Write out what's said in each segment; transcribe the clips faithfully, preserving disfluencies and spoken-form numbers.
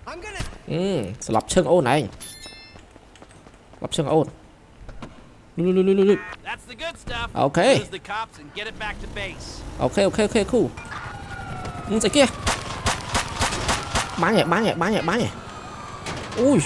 ừ sập chân ôn này lập chân ôn lui lui lui lui lui ok ok ok ok cool ừ cái kia bán nhẹ bán nhẹ bán nhẹ bán nhẹ ui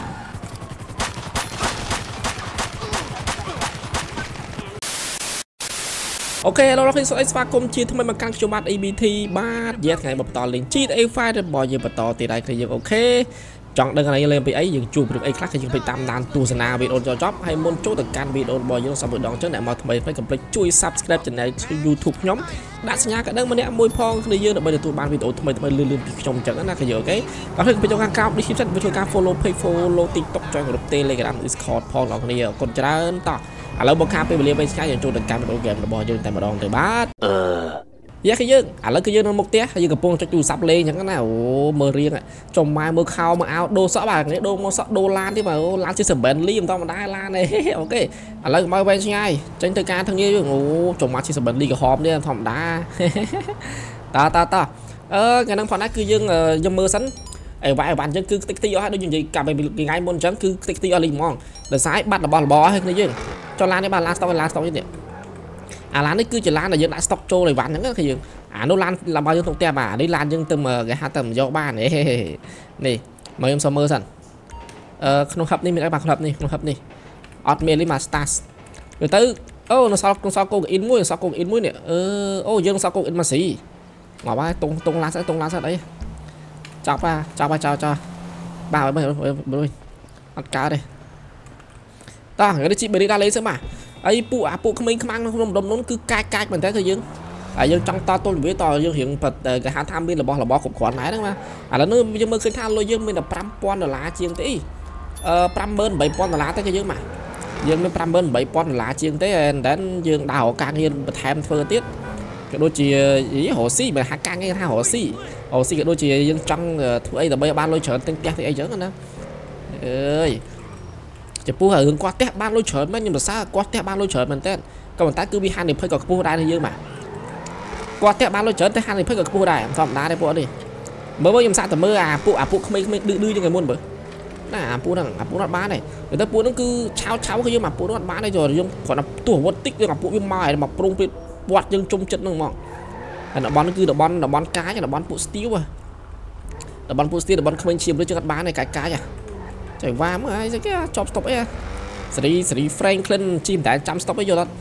ok hello លោកស្រីស្វាគមន៍ជាថ្មីមកកាន់ខ្ញុំបាទ e ប៊ី ที បាទយេថ្ងៃបន្តលេង ជី เอ five របស់យើងបន្តទៀតហើយគ្នាយើងអូខេចង់ដឹងកន្លែងលេងពីអីយើងជួបរឿងអីខ្លះគឺយើងទៅតាមដានទស្សនាវីដេអូចូលចប់ហើយមុនចូលទៅកាន់វីដេអូរបស់យើងសម្រាប់ម្ដងចឹងអ្នកមកថ្មីថ្មីកុំភ្លេចជួយ Subscribe Channel YouTube ខ្ញុំដាក់សញ្ញាកណ្ដឹងម្នាក់មួយផងគ្នាយើងដើម្បីទទួលបានវីដេអូថ្មីថ្មីលឿនៗពីខ្ញុំចឹងណាគ្នាយើងអូខេបាទខ្ញុំចូលខាងក្រោម description វាធ្វើការ follow page follow TikTok ចុចក្រុម Telegram Discord ផងបងប្អូនអរគុណច្រើនតោះឥឡូវមកខាងពេលវេលាវិញឆ្ងាយយើងចូលទៅកាន់វីដេអូហ្គេមរបស់យើងតែម្ដងទៅបាទអឺយ៉ាគឺយើងឥឡូវគឺយើងនៅមុខផ្ទះយើងកំពុងចុចទូរស័ព្ទលេងអញ្ចឹងណាអូមើលរៀងចុំម៉ែមើលខោមកអោដូសក់បាទនេះដូមកសក់ដូឡានទៀតបាទអូឡានជាសេប៊ែនលីមិនធម្មតាឡានទេអូខេឥឡូវមកវែងឆ្ងាយចេញទៅការធ្វើងារយើងអូចុំម៉ែជាសេប៊ែនលីក្រហមនេះធម្មតាតើតើតើអឺកាលហ្នឹងផងណាគឺយើងយើងមើលសិនអីវ៉ៃវ៉ាន់អញ្ចឹងគឺតិចតិចអស់ហើយដូចនិយាយកាប់ពីថ្ងៃមុនអញ្ចឹងគឺតិចតិចអស់លីហ្មងដោយសារបាត់របស់របរឲ្យគ្នាយើងចុះឡាននេះបាទឡានស្តុកឡានស្តុកនេះអាឡាននេះគឺជាឡានដែលយើងដាក់ស្តុកចូលឲ្យវ៉ាន់ហ្នឹងគឺយើងអានោះឡានរបស់យើងក្នុងផ្ទះបាទនេះឡានយើងទៅគេហៅទៅយកបាននេះនេះមកខ្ញុំសុំមើលសិនអឺក្នុងហឹបនេះមានអីបាទក្នុងហឹបនេះក្នុងហឹបនេះអត់មានលីម៉ា stars ទៅទៅអូនៅសល់ក្នុងសល់កូកអ៊ីនមួយសល់កូកអ៊ីនមួយនេះអឺអូយើងសល់កូកអ៊ីនមកស៊ីមកបាទតុងតុងឡានស្អីតុងឡានស្អីចាប់បាទចាប់បាទចាប់ចាប់បាទមើលមើលអត់កើតទេតោះគេជីបេរីដាក់លេងសិនបាទអីពួកអាពួកក្មេងខ្មាំងក្នុងដុំនោះគឺកាចកាចមែនតើគឺយើងហើយយើងចង់តទល់វាតយើងរៀងគេហៅថាមានរបស់របស់គ្រប់គ្រាន់ដែរហ្នឹងបាទឥឡូវនេះយើងមើលឃើញថាលុយយើងមានតែfive thousandដុល្លារជាងទេអឺfive eight thousandដុល្លារទេគឺយើងបាទយើងមានfive eight thousandដុល្លារជាងទេតែយើងដើររកការងារបន្ថែមធ្វើទៀតក៏ដូចជារកស៊ីបើហាក់ការងារថារកស៊ីរកស៊ីក៏ដូចជាយើងចង់ធ្វើអីដើម្បីបានលុយច្រើនទិញផ្ទះទីអីចឹងណាអើយចំពោះរឿងគាត់ផ្ទះបានលុយច្រើនមែនខ្ញុំសរសើរគាត់ផ្ទះបានលុយច្រើនមែនតើក៏ប៉ុន្តែគឺវាហានិភ័យក៏ខ្ពស់ដែរយើងបាទគាត់ផ្ទះបានលុយច្រើនតែហានិភ័យក៏ខ្ពស់ដែរធម្មតាទេពួកនេះមើលមើលខ្ញុំសាកតែមើលអាពួកអាពួកក្មេងៗឌឺឌឺជាងមុនមើលណាអាពួកហ្នឹងអាពួកអត់បានទេតែពួកហ្នឹងគឺឆៅឆៅគឺយើងអាពួកហ្នឹងអត់បានទេយើងគ្រាន់តែទោះអាវុធតិចយើងអាពួកវាមកឲ្យមកប្រងពីវត្តយើងជុំចិត្តហ្នឹងហ្មងហើយតំបន់គឺតំបន់តំបន់កាយតំបន់ពួកស្ទៀវតំបន់ពួកស្ទៀវតំបន់ក្មេងឈាមឬជាងអត់បានទេកាយកាយចៃវ៉ាមើលអីស្អីគេចប់ស្តុបអីសេរីសេរី Franklin ជីមិនដែលចាំស្តុបអីយល់អត់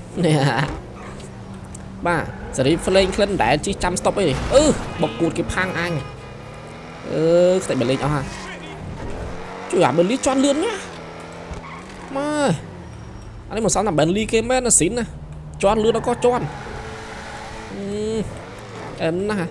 បាទសេរី Franklin ដែលជីចាំស្តុបអីអឺបកគួតគេផាំងអញអឺខ្ទេចបលេងអស់ហ่าជួយអាបេលីជន់លឿនណាម៉ែអានេះមកសំណាបេលីគេមែនណាស៊ីនណាជន់លឿនដល់ក៏ជន់អឺអែមណា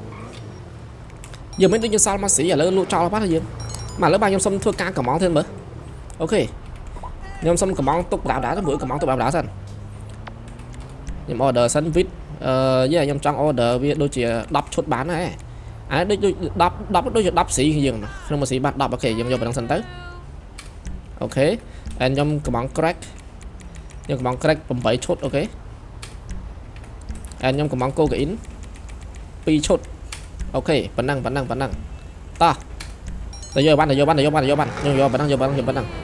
យើងមិនដូចយើងសល់មកស៊ីឥឡូវលក់ចោលបាត់ហើយយើងមកឥឡូវបាទខ្ញុំសុំធ្វើការកំងទៀតមើលអូខេខ្ញុំសុំកំងទុកបដាបដាទៅមួយកំងទុកបដាបដាសិនខ្ញុំ order សិន with អឺយេខ្ញុំចង់ order វាដូចជាtenឈុតបានហើយអានេះដូចដូចten10ដូចជាtenស៊ីយើងក្នុងមួយស៊ីបាត់tenអូខេយើងយកប៉ុណ្ណឹងសិនទៅអូខេហើយខ្ញុំកំង crack ខ្ញុំកំង crack eightឈុតអូខេហើយខ្ញុំកំង cocaine twoឈុតអូខេប៉ុណ្ណឹងប៉ុណ្ណឹងប៉ុណ្ណឹងតោះទៅយកបានទៅយកបានទៅយកបានទៅយកបានខ្ញុំយកប៉ុណ្ណឹងយកប៉ុណ្ណឹងយកប៉ុណ្ណឹង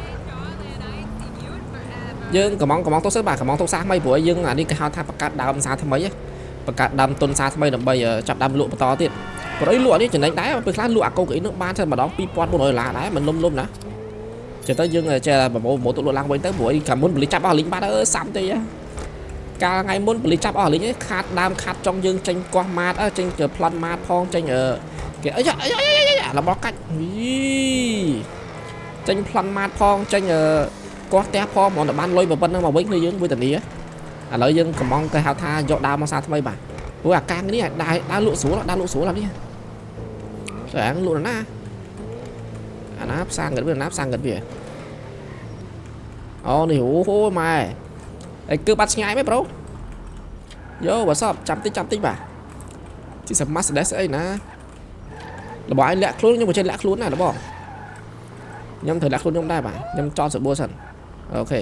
យើងកំងកំងទុកសិនបាទកំងទុកសាថ្មីព្រោះយើងអានេះគេហៅថាបង្កើតដើមសាថ្មីបង្កើតដើមទុនសាថ្មីដើម្បីចាប់ដើមលក់បន្តទៀតព្រោះអីលក់នេះចំណេញដែរពេលខ្លះលក់អាកូកអ៊ីននោះបានតែម្ដងtwo thousand four hundredដុល្លារដែរមិនលុំលុំណាចេះទៅយើងចេះប្រមូលម៉ូតូលក់ឡើងវិញទៅព្រោះអីកាលមុនបលិចាប់អស់លីងបាត់អើសាំទេកាលថ្ងៃមុនបលិចាប់អស់លីងខាតដើមខាត់ចង់យើងចេញកោះម៉ាតចេញប្លន់ម៉ាតផងចេញគេអីរបស់កាច់ចេញប្លន់ម៉ាតផងចេញកោះផ្ទះផងមកបានលុយប៉ុណ្ណឹងមកវិញគឺយើងវេទនាឥឡូវយើងកំងគេហៅថាយកដើមមកសាថ្មីបាទព្រោះអាកាំងនេះដើរដើរលក់ស្រួលដើរលក់ស្រួលនេះស្អាងលក់ណាអាណាផ្សារងឹតវាណាផ្សារងឹតវាអូនេះអូហូម៉ែអីគឺបាត់ឆ្ងាយមែនប្រូយោបើសពចាំតិចចាំតិចបាទជីសមាសដេសអីណារបស់ឯងលាក់ខ្លួនខ្ញុំមិនចេះលាក់ខ្លួនណាបងខ្ញុំត្រូវលាក់ខ្លួនខ្ញុំដែរបាទខ្ញុំចោលសបួរសិនអូខេ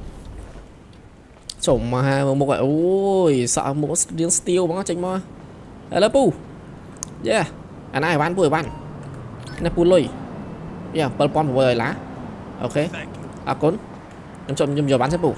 សុំមកមុខអូយសក់មុខរៀងស្ទៀវហ្មងចេញមកឥឡូវពូយេអាណាអីវ៉ាន់ពូអីវ៉ាន់នេះពូលុយយ៉ាbảyពាន់ប្រាំបីរយឡាអូខេអរគុណខ្ញុំខ្ញុំយកវ៉ាន់ទេពូ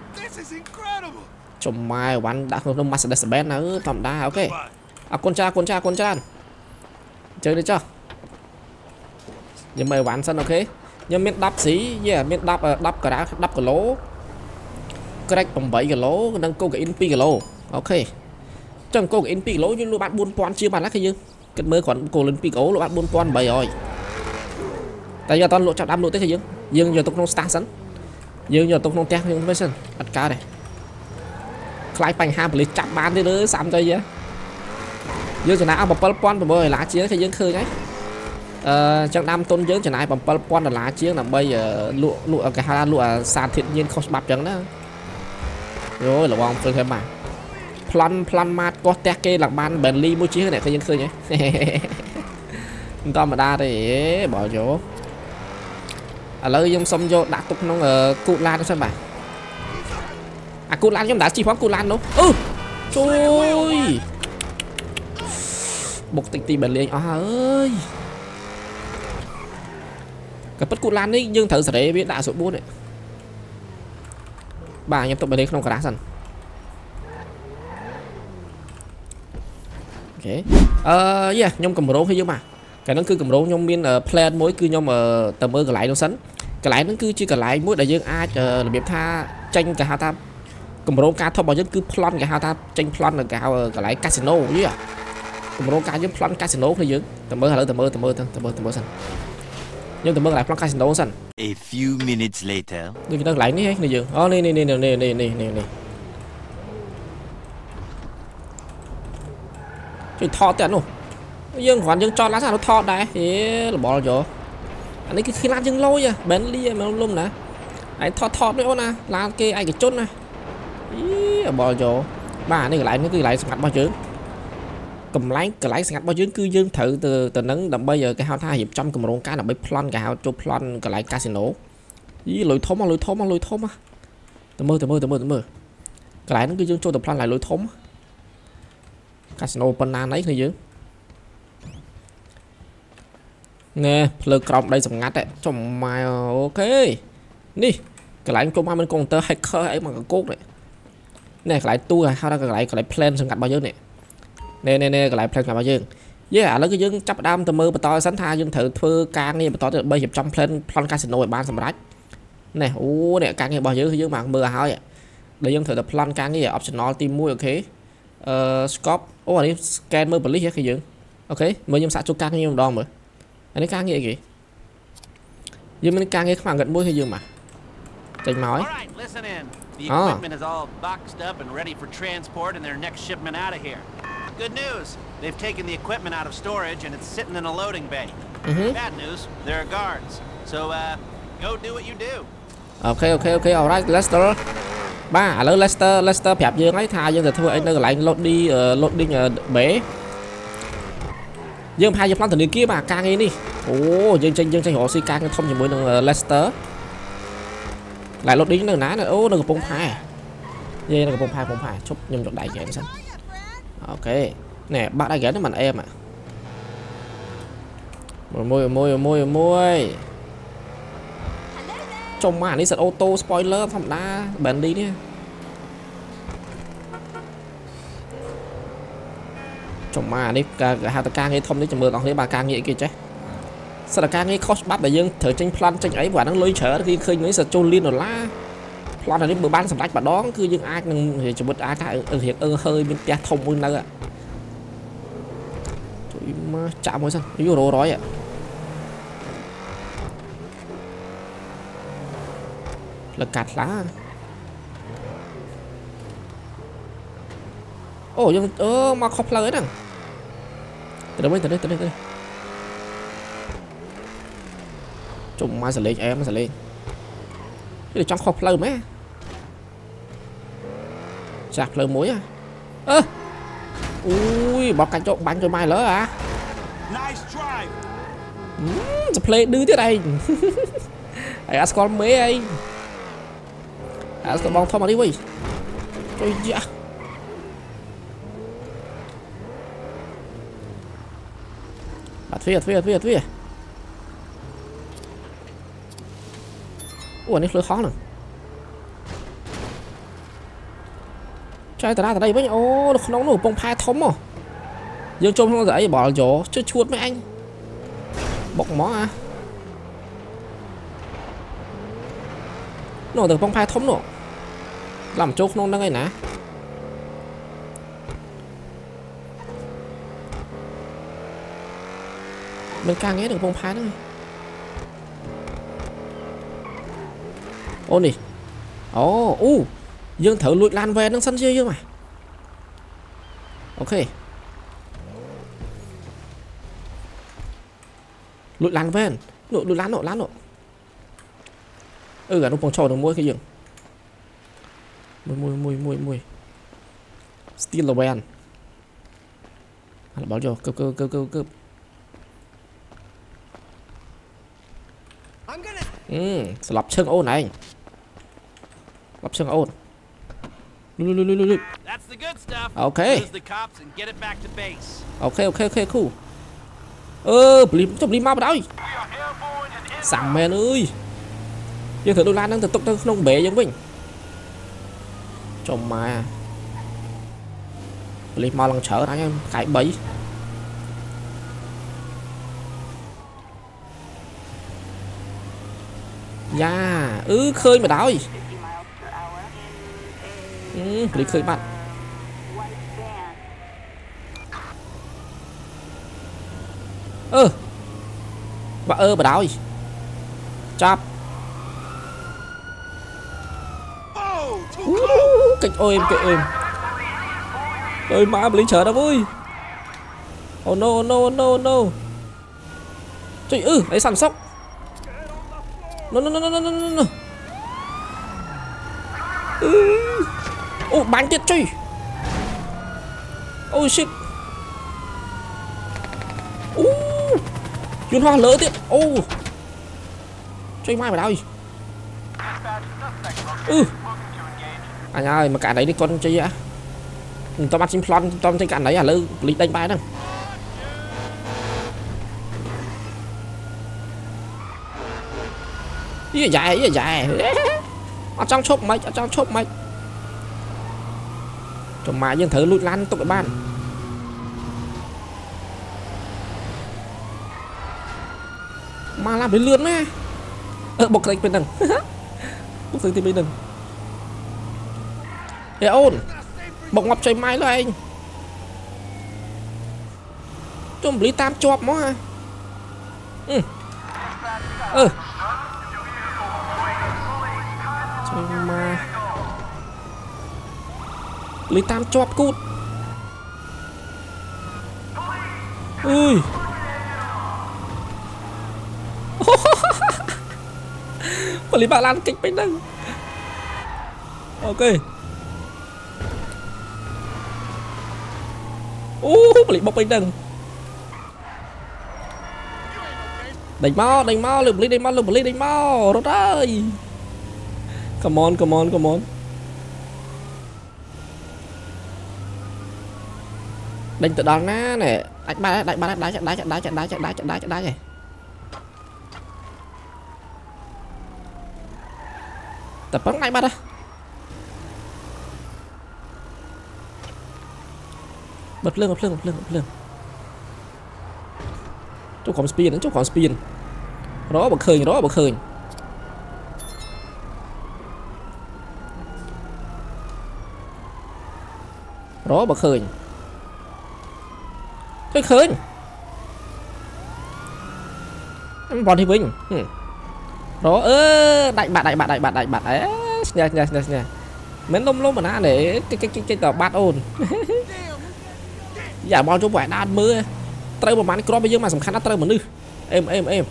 ចំម៉ែវ៉ាន់ដាក់ក្នុង Mercedes Benz នៅធម្មតាអូខេអរគុណច្រើនអរគុណច្រើនអរគុណច្រើនជើទៅចុះខ្ញុំមើលវ៉ាន់សិនអូខេខ្ញុំមាន10ស៊ីយេមាន10 10ការ៉ា10គីឡូក្រេក8គីឡូនិងកូកាអ៊ីន2គីឡូអូខេចឹងកូកាអ៊ីន2គីឡូយើងលក់បានbốnពាន់ជាងបានណាគឺយើងគិតមើលគ្រាន់កូកាអ៊ីន2គីឡូលក់បានbốnពាន់800តែយើងអត់តលក់ចាប់ដាំលក់ទេគឺយើងយើងយកទៅក្នុង stash សិនយើងយកទៅក្នុងផ្ទះយើងមិនសិនអត់កើតទេខ្លាយបញ្ហាប៉ូលីសចាប់បានទេលើសាំទៅយើងចំណាយអស់bảyពាន់ប្រាំបីរយឡាជាងគឺយើងឃើញហើយអឺចឹងដាំទុនយើងចំណាយbảyពាន់ដុល្លារជាងដើម្បីលក់លក់គេហៅថាលក់អាសារធាតុញៀនខុសច្បាប់ចឹងណាយោរវងធ្វើគេមកប្លន់ប្លន់ម៉ាតកោះផ្ទះគេឡើងបាន Bentley មួយជាងនេះគឺយើងឃើញហ៎មិនធម្មតាទេបើយោឥឡូវខ្ញុំសុំយកដាក់ទុកក្នុងគូតឡានសិនបាទអាគូតឡានខ្ញុំដាក់ជីផងគូតឡាននោះអឺជួយបុកតិចទីបែលេងអស់ហើយក៏ពិតគូតឡាននេះយើងត្រូវសេរីវាដាក់ស្រួលបួនទេបាទខ្ញុំទុកបែលេងក្នុងការ៉ាសិនអូខេអឺយ៉ាខ្ញុំកម្រោងឲ្យយើងបាទកាលហ្នឹងគឺកម្រោងខ្ញុំមាន plan មួយគឺខ្ញុំទៅមើលកន្លែងនោះសិនកន្លែងហ្នឹងគឺជាកន្លែងមួយដែលយើងអាចរបៀបថាចេញគេហៅថាកម្រោងការធំរបស់យើងគឺប្លន់គេហៅថាចេញប្លន់នៅកៅកន្លែងកាស៊ីណូយីកម្រោងការយើងប្លន់កាស៊ីណូគ្នាយើងទៅមើលឥឡូវទៅមើលទៅមើលទៅមើលទៅមើលសិនយើងទៅមើលកន្លែងប្លន់កាស៊ីណូសិន A few minutes later ដូចទៅកន្លែងនេះឯងគ្នាយើងអូនេះនេះនេះនេះនេះនេះនេះជួយថតតែនោះយើងគ្រាន់យើងចតឡានសានោះថតដែរហេរបល់យោអានេះគឺkhiឡានយើងលុយ Bentley មកលុំណាឯងថតថតនេះអូនណាឡានគេឯកជនណាអីរបល់យោបាទនេះកន្លែងនេះគឺកន្លែងស្ងាត់របស់យើងកន្លែងកន្លែងស្ងាត់របស់យើងគឺយើងត្រូវទៅទៅនឹងដើម្បីគេហៅថារៀបចំកម្រោងការដើម្បីប្លន់គេហៅចូលប្លន់កន្លែងកាស៊ីណូយីលុយធំលុយធំលុយធំទៅមើលទៅមើលទៅមើលទៅមើលកន្លែងហ្នឹងគឺយើងចូលទៅប្លន់កន្លែងលុយធំកាស៊ីណូប៉ុណ្ណាណៃគ្នាយើងណែផ្លូវក្រោមដីសម្ងាត់ចំម៉ែអូខេនេះកន្លែងគុំមកមានកុងទ័រ hacker អីមកកកោកនេះនេះកន្លែងទូហៅថាកន្លែងកន្លែង plan សម្ងាត់របស់យើងនេះនេះនេះកន្លែង plan សម្ងាត់របស់យើងយេឥឡូវគឺយើងចាប់ដើមទៅមើលបន្តសិនថាយើងត្រូវធ្វើការងារបន្តទៅដើម្បីរៀបចំ plan ប្លន់កាស៊ីណូឲ្យបានសម្រេចនេះអូនេះការងាររបស់យើងគឺយើងមកមើលឲ្យហើយដែលយើងត្រូវតែប្លន់ការងារ optional ទីមួយអូខេអឺ scope អូអានេះ scan មើលប៉ូលីសគឺយើងអូខេមើលខ្ញុំសាកជួបការងារម្ដងមើលអានេះការងារអីគេយើងមានការងារខ្មាំងកាត់មួយគឺយើងមកចេញមកហើយ The equipment is all boxed up and ready for transport and their next shipment out of here. Good news, they've taken the equipment out of storage and it's sitting in a loading bay. Mm-hmm. Bad news, there are guards. So uh go do what you do. Okay, okay, okay. All right, Lester. បាទឥឡូវ Lester Lester ប្រាប់យើងហើយថាយើងទៅធ្វើអីនៅកន្លែង loading loading bay យើងផាយើងប្លន់ធនាគារបាទការងារនេះអូយើងចេញយើងចេញរកស៊ីការងារធំជាមួយនឹង Lester ឡៃ loading នៅណាអូនៅកំពង់ផែនិយាយនៅកំពង់ផែកំពង់ផែឈប់ខ្ញុំយកដៃហ្គេមសិនអូខេណែបាក់ដៃហ្គេមនេះមិនអែមអាមួយមួយមួយមួយចុំមកអានេះសិតអូតូ spoiler ធម្មតា Bentley នេះចុំមកអានេះគេហៅតការងារធំនេះចាំមើលបងប្អូនបាទការងារអីគេចេះសិតការងារខុសច្បាប់ដែលយើងត្រូវចេញប្លន់ចេញអីព្រោះអាហ្នឹងលុយច្រើនគឺឃើញនេះសិតចូលលានដុល្លារប្លន់អានេះបើបានសម្រេចម្ដងគឺយើងអាចនឹងជីវិតអាចថារៀងអឺហើយមានផ្ទះធំមួយនៅជួយមកចាក់មួយសិនយូររយលកាត់ឡាអូយើងអឺមកខុសផ្លូវហ្នឹងទៅវិញទៅនេះទៅនេះទៅជុំមកសលេងអែមសលេងគេចង់ខុសផ្លូវមែនចាស់ផ្លូវមួយអឺអូយបបកាច់ចុកបាញ់ទៅម៉ៃលើអា Nice drive จะเพลย์ดื้อទៀតឯងไอ้អាស្គាល់មេអីអាស្គាល់បងធំអត់នេះវិញជួយយ៉ាអត់វាអត់វាអត់វាអត់វា ủa này lưới khó nè trai ta ra tại đây với ô nó không nổ bông phai thống mà dương trông nó dậy bỏ chỗ chứ chuột mấy anh bọc mó à nổ từ bông phai thống nổ làm chỗ không đang ngay nè mình càng nghe được bông phai đó ô nè ô u dương thử lụi lan về nó sân chơi dương mà ok lụi lan về lụi lụi lan nổ lan nổ ừ cả nó còn trò được môi cái dương mùi mùi mùi mùi mùi steel van bảo cho cướp cướp cướp cướp cướp ừ lập chân ôn này lập chân ôn lui lui lui lui lui ok ok ok ok cool ơ blim chụp blim mau vào đây sẵn mẹ ơi nhưng thử đôi lan đang từ tục tới không bể giống mình chồng mà blim mau lần chở anh em cái bẫy dạ ừ khơi mà đói ừ blim khơi bạn ơ bà ơ bà đói chắp cách ôi em kệ em ơi má lính chờ đâu vui oh no no no no trời ư đấy săn sóc no no no no no no no ô bắn chết truy oh shit ô chuyên hoa lỡទៀតô truy mai vào đâu ừ anh ơi mà cả đấy đi con chơi ạ tao bắt chim plon tao chơi cả đấy à lơ lịch đánh bài đâu ý dài ý dài ở trong chốt mày ở trong chốt mày cho mày dân thử lụt lan tụi ban mà làm đến lượn nè ở bọc thành bên đằng bọc thành bên đằng để ôn bọc ngọc trời mai rồi anh trong lý tam chọp nó ha ừ ừ trời mà lý tam chọp cút ui và lý bà lan kịch bên đằng ok ô lý bọc bên đằng đánh mau đánh mau lượm lý đánh mau lượm lý đánh mau rồi ơi come on come on come on đánh từ đó ná nè đánh ba đánh ba đá chạy đá chạy đá chạy đá chạy đá chạy đá chạy đá này tập bắn ngay ba đó bật lưng bật lưng bật lưng bật lưng chỗ còn spin đến chỗ còn spin đó bật khơi đó bật khơi đó bật khơi cái khơi em còn thì bình đó ơ đại bạt đại bạt đại bạt đại bạt ấy nha nha nha nha mến lông lông mà nó để cái cái cái cái cờ bát ồn giả bao cho vải đan mưa trai một màn crop bây giờ mà sầm khăn nó trai một nư em em em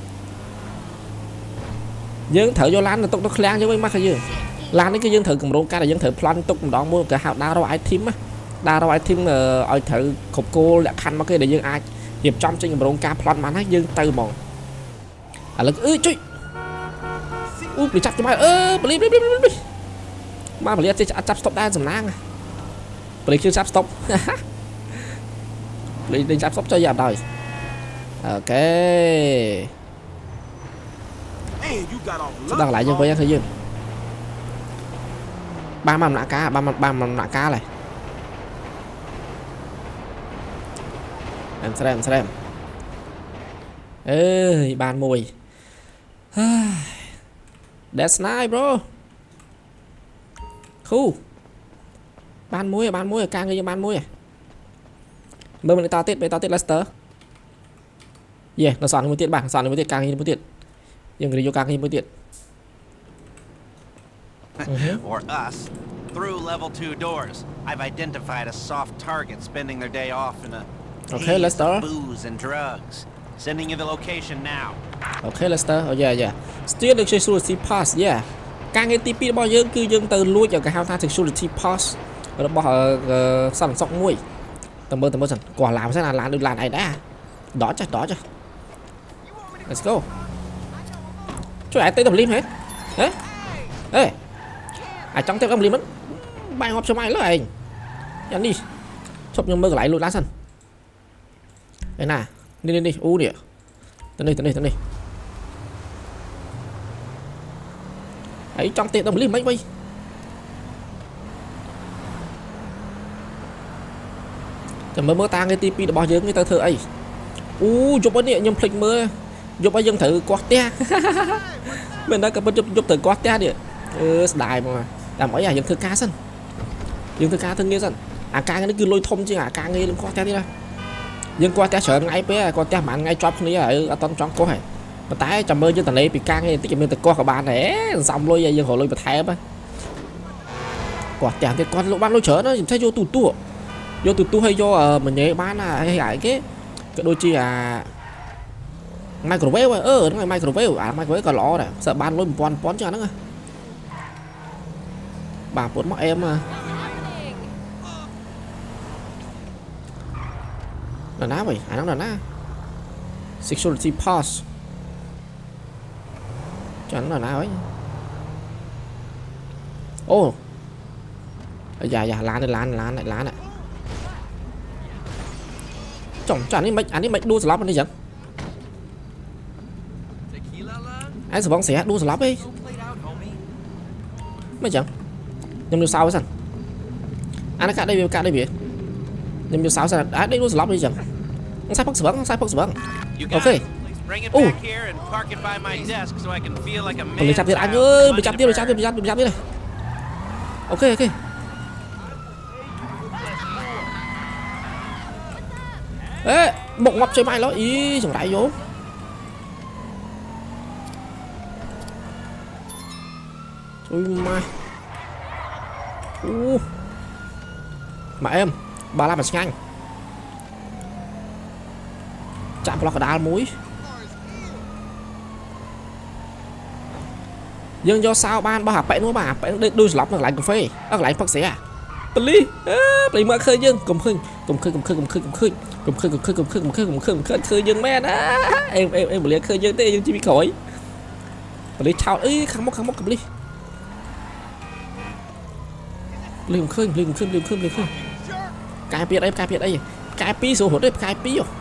dương thử vô lan là tục nó khang cho mấy mắt hay chưa lan đấy cái dương thử cùng rong ca là dương thử plan tục đó mua cả hào đa đâu item á đa đâu item là ở thử khục cô là khăn mà cái để dương ai hiệp trong trên rong ca plan mà nó dương từ mòn à lực ơi chui ui bị chặt cho mày ơ beli beli beli mà beli chơi chặt stop đan sầm nang beli chưa chặt stop beli đi chặt stop cho giảm đời ok sẽ đăng lại cho với thời gian ba mầm nạ cá ba mầm ba mầm nạ cá này em xem em xem ê bàn mùi that's nice bro khu ban muối ban muối càng như ban muối mơ mình to tiết với to tiết Leicester yeah nó soạn một tiết bảng soạn một tiết càng như một tiết nhưng người vô càng như một tiết or us through level two doors I've identified a soft target spending their day off in a okay Leicester booze and drugs sending you the location now okay Leicester oh yeah yeah still được security pass yeah càng cái tê pê bao nhiêu cứ dương từ lui vào cái hao tha security pass rồi bỏ sẵn sọc mũi tầm bơ tầm bơ sẵn quả làm sẽ là làm được làm này đã đó chắc đó chắc let's go chú ai tới tầm lim hết đấy ê ai trong tới tầm lim mất bay ngọc cho mày nữa anh nhận đi chụp nhưng mơ lại lùi lá sân đây nè đi đi đi u đi tận đây tận đây tận đây ấy trong tiệm tầm lim mấy bay mơ mơ ta cái tivi bao nhiêu người ta thử ấy u chụp ấy nhầm phịch mơ chụp ấy dân thử quạt te mình đã cầm chụp chụp thử quạt te đi ừ, đài mà làm ấy à dân thử cá sân dân thử cá thân nghe sân à cá cái nó cứ lôi thông chứ à cá nghe lên quạt te đi ra dân quạt te sợ ngay bé quạt te mà ngay chọc này ở toàn trong có hay mà tái chầm mơ như tận này bị cá nghe tích mình từ qua của bạn này xong lôi dân hồ lôi bật thay á quạt te thì con lỗ ban lôi chở nó thấy vô tủ tủ vô tụt tu hay vô mình nhớ bán là hay hải cái cái đôi chi à microwave ơ nó là microwave à microwave còn lọ này sợ bán lôi một con pón cho nó à bà bốn mắc em mà là ná vậy à nó là ná security pass cho nó là ná ấy ô dạ dạ lá này lá này lá này lá này chồng cho anh ấy anh ấy đua slot anh đi dẫn anh sẽ bóng xẻ đua slot đi mấy chẳng nhưng điều sao sẵn anh cả đây cả đây bị nhưng điều sao sẵn à đây đua slot đi chẳng anh sai phóc sẵn sai phóc sẵn ok ô mình chặt tiền anh ơi bị chặt tiền bị chặt tiền bị chặt bị chặt tiền này ok ok ê một ngọc chơi mày nó ý chẳng đại vô ôi mai uh. mà em bà làm mà nhanh chạm vào cái đá muối nhưng do sao ban bà hạp bậy nó bà bậy đôi lọc nó lại cà phê nó lại phát xẻ à lý lý mà khơi dương cùng khơi cùng khơi cùng khơi cùng khơi cùng khơi cùng khơi cùng khơi cùng khơi cùng khơi cùng khơi cùng khơi khơi dương men á em em em liền khơi dương tê dương chỉ bị khỏi lý chào ấy khăng mốc khăng mốc cầm lý lý cùng khơi lý cùng khơi lý cùng khơi lý khơi cái biệt đây cái biệt đây cái pi số hột đây cái pi rồi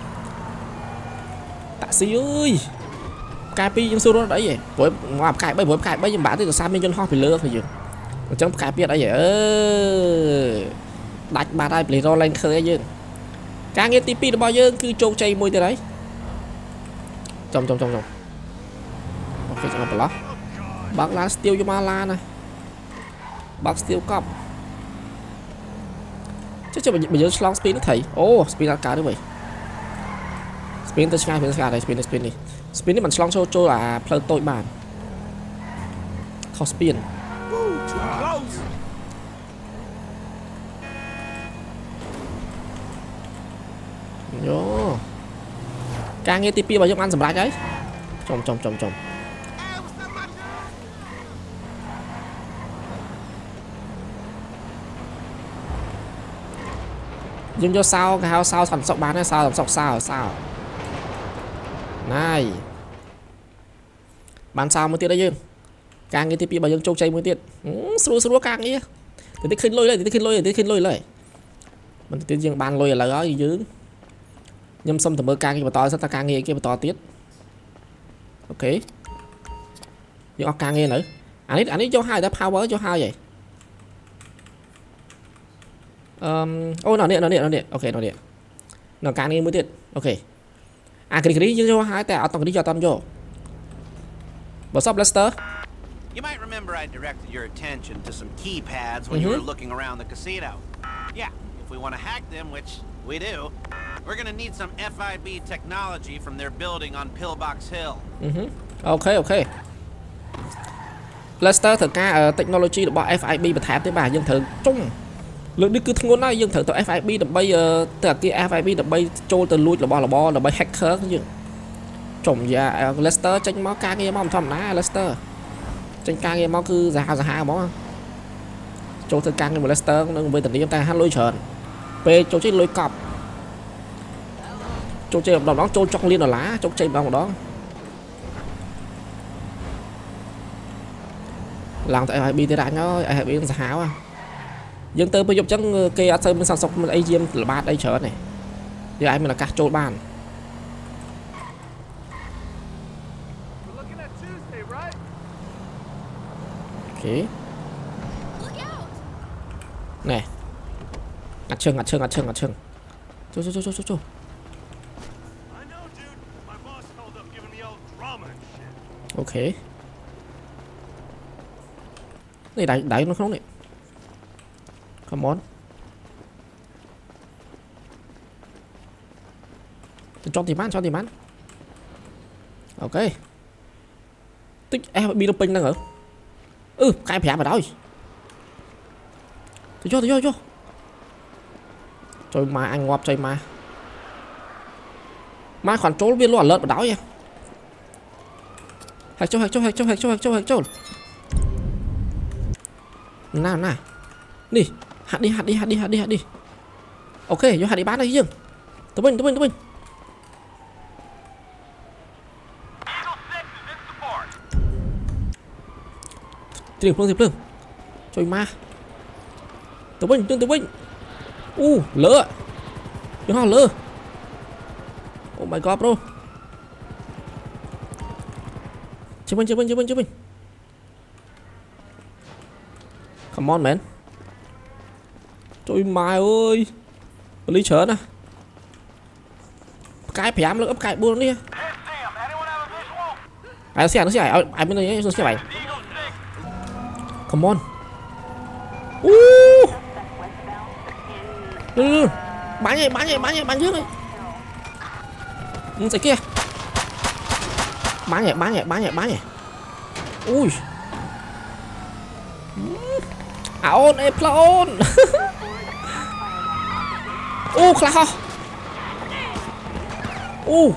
tạ sĩ ơi cái pi dương số đó đấy vậy với ngoài cái bây với cái bây giờ bạn thì sao mình cho ho phải lừa phải gì trong cái biết đấy vậy đặt bà đây để ro lên khơi dương cá nghe tivi nó bao nhiêu cứ trâu chay môi từ đấy trong trong trong trong ok cho nó bác lá steel cho Mala này bác steel cop chắc cho mình bây giờ slong spin nó thấy ô spin là cá đấy vậy spin tới sky spin sky đây spin spin đi spin đi mình slong cho cho là plug tội bàn thao spin vô càng nghe tivi vào trong ăn sầm lại đấy trồng trồng trồng trồng nhưng cho sao cái hao sao sản sọc bán hay sao sọc sao sao này bán sao mới tiết đấy dương càng nghe tivi vào trong trâu chay mới tiết sưu sưu càng nghe thì tích khinh lôi lên thì tích khinh lôi thì tích khinh lôi lại mình tiết dương ban lôi là đó gì chứ nhâm xong thì mơ càng kia mà to sao ta càng nghe kia mà to tiết ok nhưng ở càng nghe nữa anh ấy anh ấy cho hai đã power cho hai vậy um, ôi nó điện nó điện nó điện ok nó điện nó càng nghe mới điện ok à cái cái cho haiแต่เอาตรงนี้cho tao vô what's up Lester You might remember I directed your attention to some keypads when mm-hmm. you were looking around the casino. Yeah, if we want to hack them, which we do, we're gonna need some F I B technology from their building on Pillbox Hill. Mm-hmm. Ok ok Lester thực ra uh, technology được bỏ F I B và thảm tới bà dân thử chung lượng đi cứ thằng ngôn này dân thử từ F I B được bay uh, từ kia F I B được bay trôi từ lui là bo là bo là bay hacker chứ chồng già uh, Lester tranh máu ca nghe mong thầm ná Lester tranh ca nghe máu cứ già già hai món trôi từ càng một Lester nên với tình yêu ta hát lôi tròn về trôi chết lôi cọp trôi chơi đồng đó trôi trong liên là lá trôi chơi bằng một đó làm tại ai bị thế đại nó ai bị già háo à dân tư bây giờ chẳng cây ở sơn bên sản xuất mình A G M là ba đây chở này giờ ai mình là các chỗ bàn ok nè ngặt chân ngặt chân ngặt chân ngặt chân chú chú chú chú chú chú ok này đẩy đẩy nó không này come on cho tìm ăn cho tìm ăn ok tích em bị doping đang ở ừ cái phải vào đó tôi cho tôi cho cho trời mà anh ngọt trời mà mà khoản trốn viên loạn lợn vào đó nha hạch cho hạch cho hạch cho hạch cho hạch cho hạch cho nào nào đi hạt đi hạt đi hạt đi hạt đi hạt đi ok vô hạt đi bán đây chứ tụi mình tụi mình tụi mình tìm phương tìm phương trời ma tụi mình tụi mình u uh, lỡ vô họ lỡ oh my god bro chụp mình chụp mình chụp mình chụp mình come on man trời mai ơi lý chở nè cái phải lỡ cái buông đi ai xe nó xe ai ai bên đây nó xe bảy come on uh ừ, bán nhảy bán nhảy bán nhảy bán trước đi ừ, cái kia bán nhảy bán nhảy bán nhảy bán nhảy ui à ôn em là ôn u khla ho u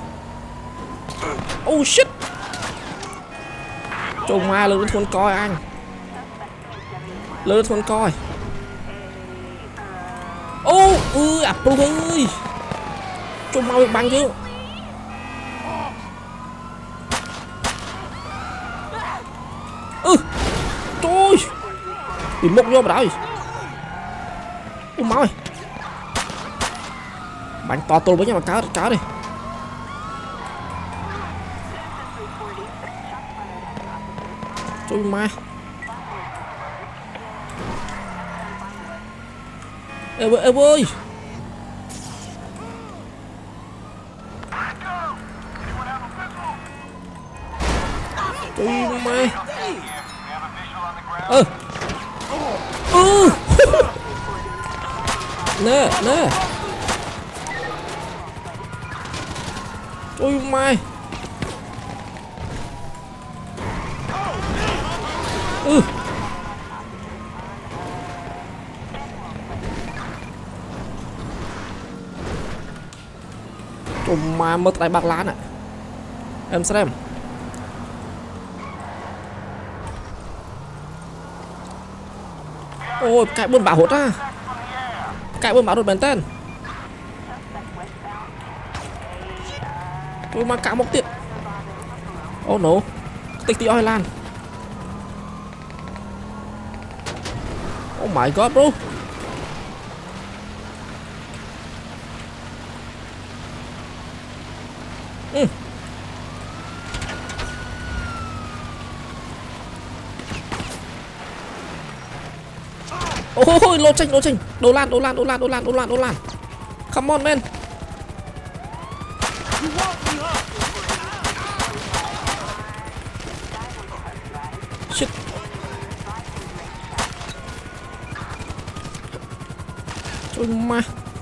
u shit trông ma lên thôn coi anh lên thôn coi ô ư à pro ơi trông mau bị bắn chứ ừ trời bị mốc vô vào đó ui máu ơi bắn to tôi với nhau mà cá cá đi trời ma ê ơi ê ơi trời ma ơ ừ nè nè ôi mai ừ ôi mai mất tay bạc lá nè em xem ôi cái buôn bảo hốt à cái buôn bảo hốt bền tên ôi mà cả một tiện oh no tích tí oil lan oh my god bro ừ. ôi lô tranh lô tranh đồ lan đồ lan đồ lan đồ lan đồ lan đồ lan come on man shit trời mà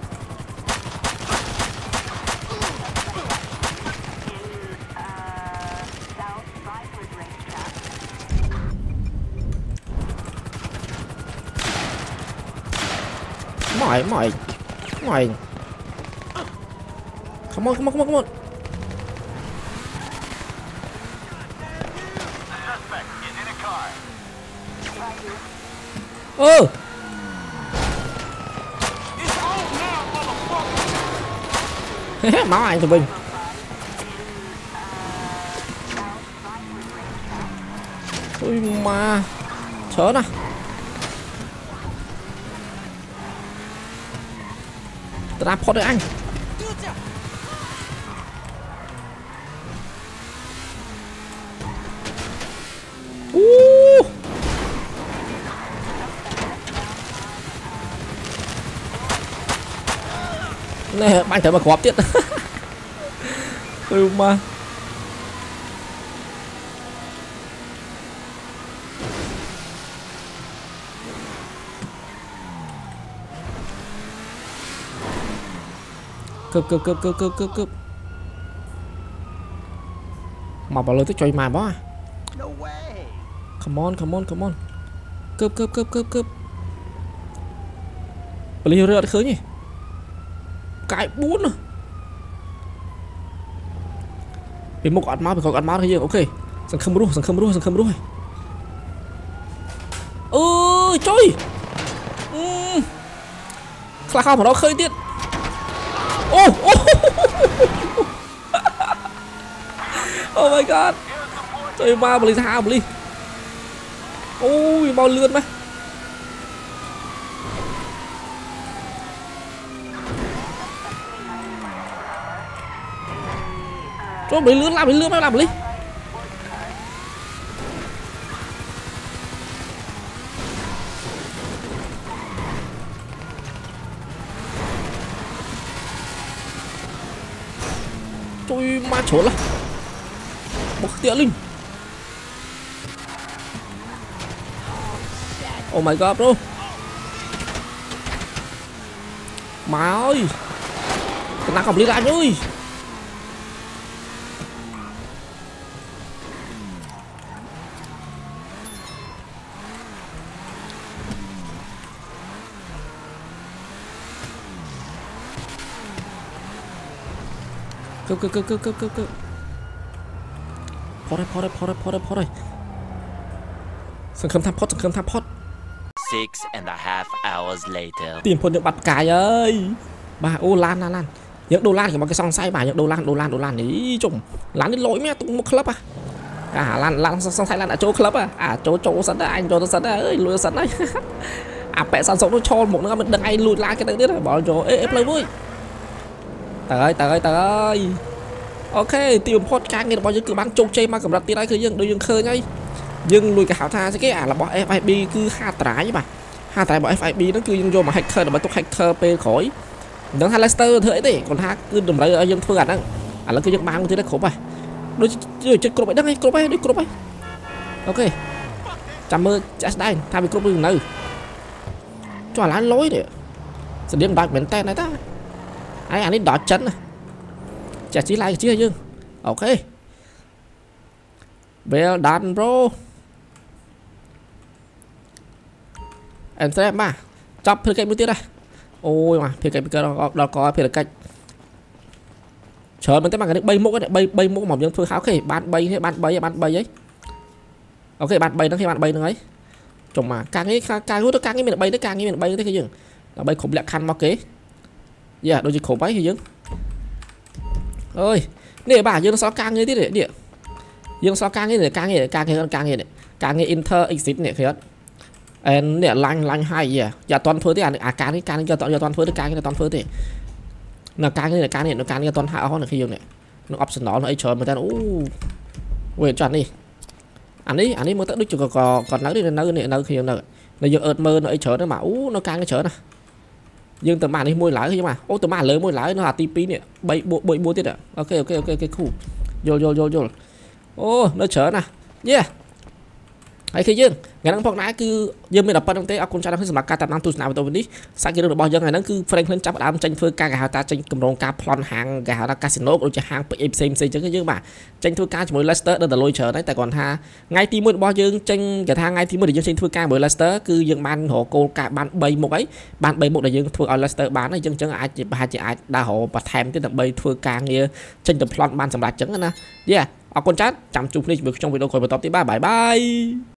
mỏi mỏi mỏi come on come on come on come on ơ máu anh tụi mình ôi mà chớ nè ra pot đấy anh uh. Nè bạn thấy mà có tiết ừ mà cướp cướp cướp cướp cướp cướp cướp mà bảo lời tới chơi mà bó à come on come on come on cướp cướp cướp cướp cướp beli rượu khứ nhỉ cái bốn à bị một con máu bị con máu thôi chứ ok sẵn không rú sẵn không rú sẵn không rú ơi trời là không ở đó khơi tiết ô oh, oh my god trời ma beli sao beli ôi bao lươn mà cho beli lươn làm beli lươn làm beli tôi ma chỗ là một tiện linh oh my god bro má ơi cái nào không đi ra anh ơi cướp cướp cướp cướp cướp cướp cướpพอได้พอได้พอได้พอได้พอได้สังคมทำพอดสังคมทำพอด Six and a half hours later tìm phun những bạt cài ơi bà ô lan lan lan những đô la thì mà cái song say bà những đô lan đô lan đô lan ý chủng lán đến lỗi mẹ tung một club à à lan lan song say lan ở chỗ club à à chỗ chỗ sẵn anh chỗ sẵn ơi lùi sẵn đấy à mẹ sản sống nó cho một nó mình đừng ai lùi la cái đấy đấy bỏ chỗ ép lấy vui tới tới tới ok tìm phốt trang này là bao nhiêu cứ bán trông chơi mà cầm đặt tiền đấy cứ dừng đôi dừng khơi ngay dừng lùi cái hảo tha cái à là bỏ ép i bê cứ hai trái chứ mà hai trái bỏ ép i bê nó cứ dừng vô mà hacker là bắt tục hacker pe khỏi nó hai Leicester thế đấy còn hai cứ đùm lấy ở dân phương ảnh à là cứ dừng bán thế đấy khổ bài đôi chơi chơi cột bài đăng hay cột bài đi cột bài ok chăm mơ chết đây thay vì cột bài nữa cho lá lối để sẽ điện bạc biển tên này ta ai anh ấy đỏ chân à chả chỉ lại chứ chứ ok well done bro em xem mà chọc phía cạnh bên kia đây ôi mà phía cạnh bên đó, đó có phía cạnh chờ mình tới mà cái bay mũ cái bay bay mũ mỏng nhân phương kháo khỉ bạn bay hay bạn bay bạn bay ấy ok bạn bay nó khi bạn bay nó ấy chồng mà càng ấy càng hút nó càng cái mình bay nó càng cái mình bay nó cái gì là bay khủng lẹ khăn mau kế dạ đôi chỉ khổ váy thì dưng ơi nè bà dương nó càng như thế để địa dương so càng như để càng như càng như càng như để càng như inter exit này thế em nè lanh lanh hay gì à dạ toàn phơi thế à càng cái càng cho toàn cho toàn phơi cái càng cái toàn phơi thế là càng như là càng này nó càng như toàn hạ ho là khi dương này nó option đó nó ấy chờ mà ta u quên chọn đi anh ấy anh ấy mới tận đích còn còn nói đi nói này nói khi nào là giờ ớt mơ nó ấy chở nó mà ú nó càng cái chở nè dương tầm màn đi môi lái chứ mà ô tầm màn lớn môi lái nó là tí pí nè bay bộ bụi bua tiết à ok ok ok ok cool vô vô vô vô ô nó chở nè yeah ấy khi dương ngày nắng phong nãy cứ dương mình đập bắt trong tế con trai đang sắm cá tạm năm tuần nào tôi đi sáng kia được bao giờ ngày nắng cứ Franklin chấp đám tranh phơi cá gà ta tranh cầm rong cá plon hàng gà ta casino rồi cho hàng em xem xem chứ cái dương mà tranh phơi cá chỉ mới Leicester đơn là lôi chở đấy tại còn ha ngayทีมbao dương tranh cả thang ngayทีมđể dương tranh phơi cá mới Leicester cứ dương ban hộ cô cả ban bay một ấy ban bay một là dương phơi ở Leicester bán này dương chẳng ai chỉ ba chỉ ai đa hộ và thèm cái tầm bay phơi cá nghe tranh tầm plon ban sắm lại trứng nè yeah ở con chat chăm chụp đi trong video coi vào top tí ba bye bye